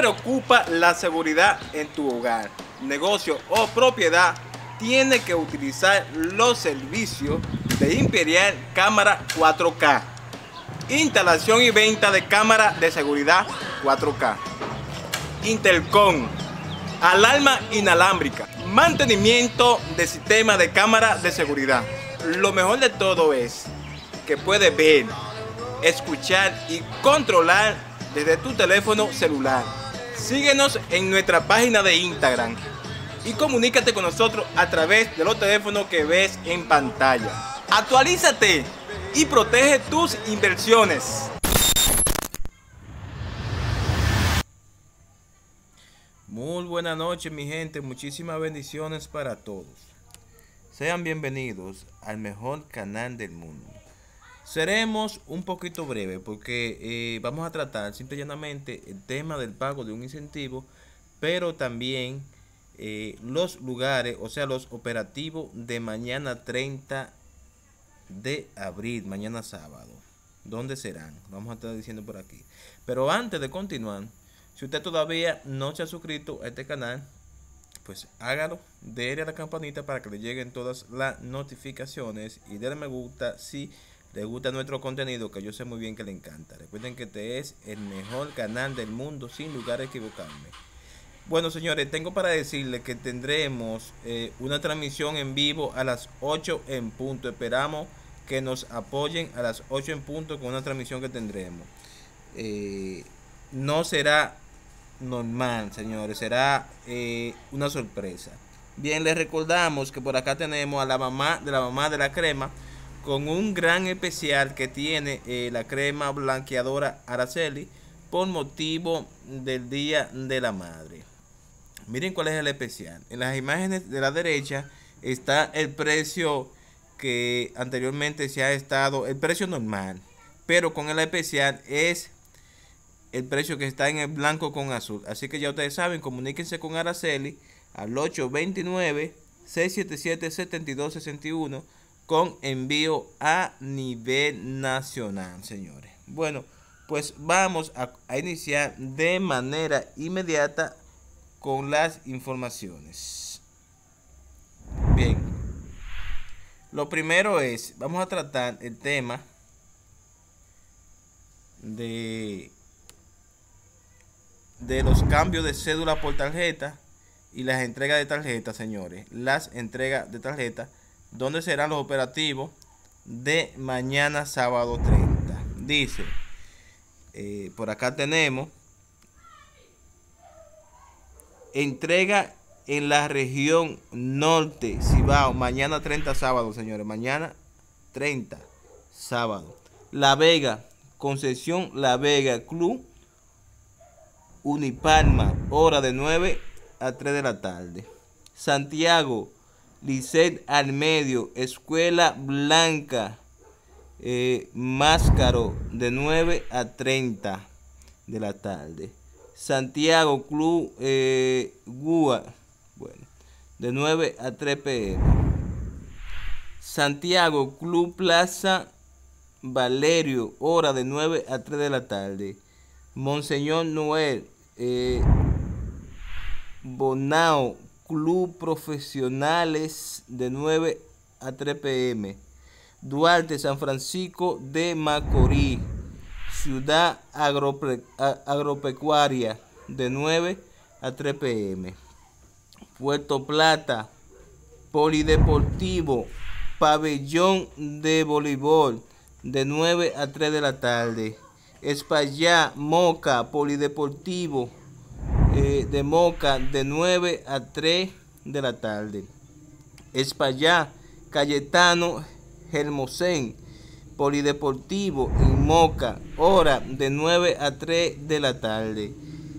preocupa la seguridad en tu hogar, negocio o propiedad, tienes que utilizar los servicios de Imperial Cámara 4K. Instalación y venta de cámaras de seguridad 4K. Intercom, alarma inalámbrica, mantenimiento de sistema de cámara de seguridad. Lo mejor de todo es que puedes ver, escuchar y controlar desde tu teléfono celular. Síguenos en nuestra página de Instagram y comunícate con nosotros a través de los teléfonos que ves en pantalla. Actualízate y protege tus inversiones. Muy buenas noches, mi gente. Muchísimas bendiciones para todos. Sean bienvenidos al mejor canal del mundo. Seremos un poquito breve porque vamos a tratar simple y llanamente el tema del pago de un incentivo, pero también los lugares, o sea, los operativos de mañana 30 de abril, mañana sábado. ¿Dónde serán? Vamos a estar diciendo por aquí. Pero antes de continuar, si usted todavía no se ha suscrito a este canal, pues hágalo, déle a la campanita para que le lleguen todas las notificaciones y denle me gusta si le gusta nuestro contenido, que yo sé muy bien que le encanta. Recuerden que este es el mejor canal del mundo, sin lugar a equivocarme. Bueno, señores, tengo para decirles que tendremos una transmisión en vivo a las 8 en punto. Esperamos que nos apoyen a las 8 en punto con una transmisión que tendremos. No será normal, señores, será una sorpresa. Bien, les recordamos que por acá tenemos a la mamá de la crema, con un gran especial que tiene la crema blanqueadora Araceli por motivo del Día de la Madre. Miren cuál es el especial. En las imágenes de la derecha está el precio que anteriormente se ha estado, el precio normal, pero con el especial es el precio que está en el blanco con azul. Así que ya ustedes saben, comuníquense con Araceli al 829-677-7261 con envío a nivel nacional, señores. Bueno, pues vamos a iniciar de manera inmediata con las informaciones. Bien, lo primero es, vamos a tratar el tema de los cambios de cédula por tarjeta y las entregas de tarjeta, señores. Las entregas de tarjeta, donde serán los operativos de mañana sábado 30. Dice, por acá tenemos entrega en la región norte, Cibao, mañana 30 sábado, señores, mañana 30 sábado. La Vega, Concepción La Vega, Club Unipalma, hora de 9 a 3 de la tarde. Santiago, Licet al Medio, Escuela Blanca, Máscaro, de 9 a 30 de la tarde. Santiago, Club Gua, bueno, de 9 a 3 p.m. Santiago, Club Plaza Valerio, hora de 9 a 3 de la tarde. Monseñor Noel, Bonao, Club Profesionales, de 9 a 3 p.m. Duarte, San Francisco de Macorís, Ciudad Agropecuaria, de 9 a 3 p.m. Puerto Plata, Polideportivo, Pabellón de Voleibol, de 9 a 3 de la tarde. Espaillá, Moca, Polideportivo de Moca, de 9 a 3 de la tarde. Espaillá, Cayetano Hermosén, Polideportivo en Moca, hora de 9 a 3 de la tarde.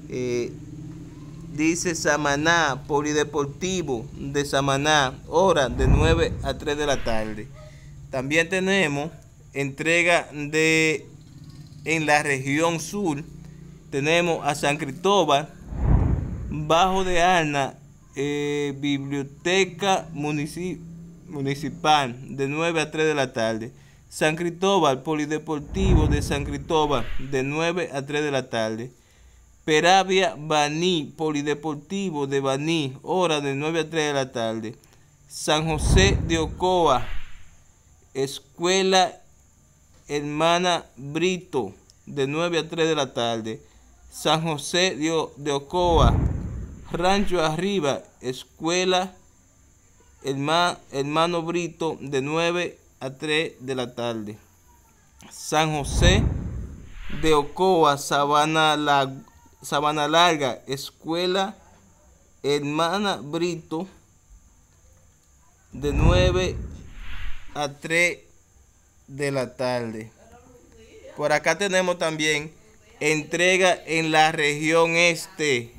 Dice Samaná, Polideportivo de Samaná, hora de 9 a 3 de la tarde. También tenemos entrega en la región sur. Tenemos a San Cristóbal, Bajo de Arna, Biblioteca Municipal, de 9 a 3 de la tarde. San Cristóbal, Polideportivo de San Cristóbal, de 9 a 3 de la tarde. Peravia Baní, Polideportivo de Baní, hora de 9 a 3 de la tarde. San José de Ocoa, Escuela Hermana Brito, de 9 a 3 de la tarde. San José de Ocoa, Rancho Arriba, Escuela Hermano Brito, de 9 a 3 de la tarde. San José de Ocoa, Sabana Larga, Escuela Hermana Brito, de 9 a 3 de la tarde. Por acá tenemos también entrega en la región este.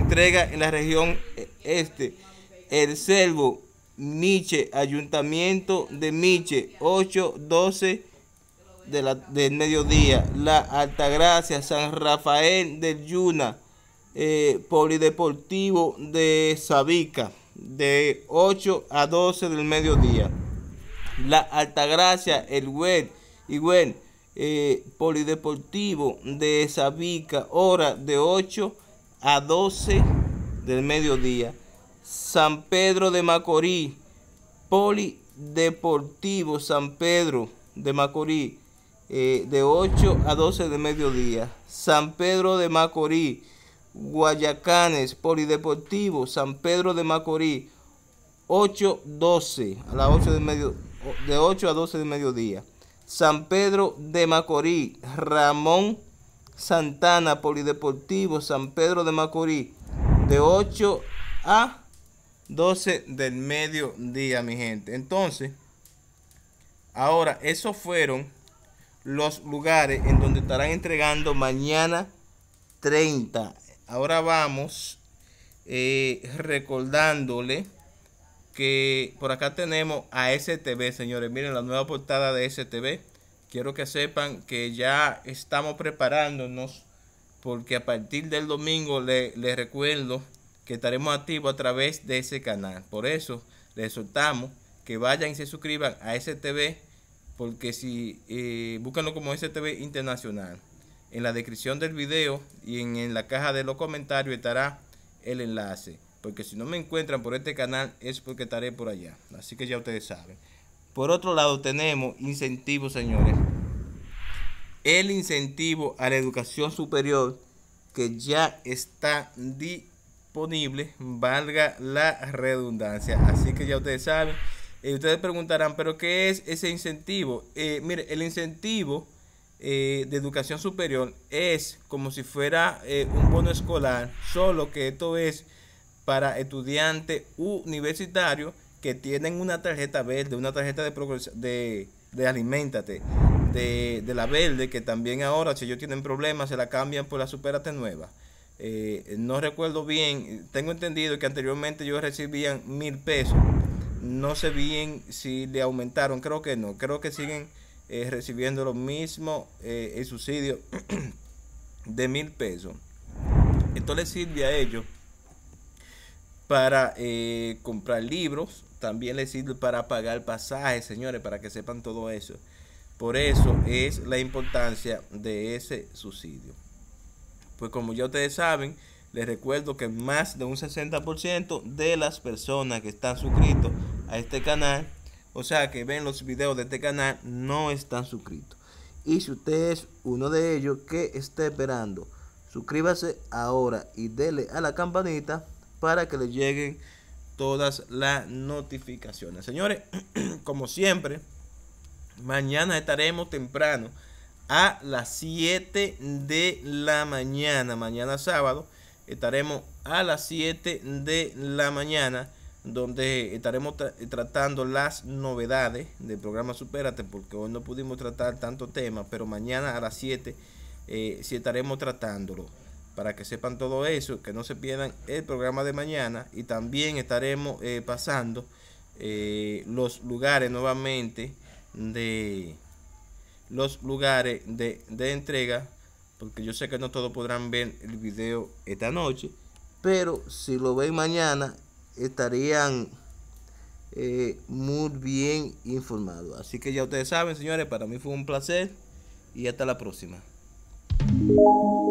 El Selvo, Miche, Ayuntamiento de Miche, 8-12 del mediodía. La Altagracia, San Rafael del Yuna, Polideportivo de Sabica, de 8 a 12 del mediodía. La Altagracia, el Higüey, Polideportivo de Sabica, hora de 8 a 12 del mediodía. San Pedro de Macorís, Polideportivo San Pedro de Macorís, de 8 a 12 del mediodía. San Pedro de Macorís, Guayacanes, Polideportivo San Pedro de Macorís, 8-12 a las 8 del medio, de 8 a 12 del mediodía. San Pedro de Macorís, Ramón Santana, Polideportivo San Pedro de Macorís, de 8 a 12 del mediodía, mi gente. Entonces, ahora, esos fueron los lugares en donde estarán entregando mañana 30. Ahora vamos recordándole que por acá tenemos a STV, señores. Miren la nueva portada de STV. Quiero que sepan que ya estamos preparándonos, porque a partir del domingo les recuerdo que estaremos activos a través de ese canal. Por eso les exhortamos que vayan y se suscriban a STV, porque si búsquenlo como STV Internacional. En la descripción del video y en la caja de los comentarios estará el enlace, porque si no me encuentran por este canal es porque estaré por allá. Así que ya ustedes saben. Por otro lado tenemos incentivos, señores. El incentivo a la educación superior, que ya está disponible, valga la redundancia. Así que ya ustedes saben. Ustedes preguntarán, ¿pero qué es ese incentivo? Mire, el incentivo de educación superior es como si fuera un bono escolar, solo que esto es para estudiantes universitarios que tienen una tarjeta verde, una tarjeta de Aliméntate, de la verde, que también ahora, si ellos tienen problemas, se la cambian por la Supérate nueva. No recuerdo bien, tengo entendido que anteriormente ellos recibían 1,000 pesos. No sé bien si le aumentaron, creo que no, creo que siguen recibiendo lo mismo, el subsidio de 1,000 pesos. Esto les sirve a ellos para comprar libros, también les sirve para pagar pasajes, señores, para que sepan todo eso. Por eso es la importancia de ese subsidio. Pues como ya ustedes saben, les recuerdo que más de un 60% de las personas que están suscritos a este canal, o sea que ven los videos de este canal, no están suscritos. Y si usted es uno de ellos, que esté esperando, suscríbase ahora y dele a la campanita para que le lleguen todas las notificaciones. Señores, como siempre, mañana estaremos temprano a las 7 de la mañana. Mañana sábado estaremos a las 7 de la mañana, donde estaremos tratando las novedades del programa Supérate, porque hoy no pudimos tratar tanto tema, pero mañana a las 7 sí estaremos tratándolo, para que sepan todo eso, que no se pierdan el programa de mañana. Y también estaremos pasando los lugares nuevamente de entrega, porque yo sé que no todos podrán ver el video esta noche, pero si lo ven mañana estarían muy bien informados. Así que ya ustedes saben, señores, para mí fue un placer y hasta la próxima.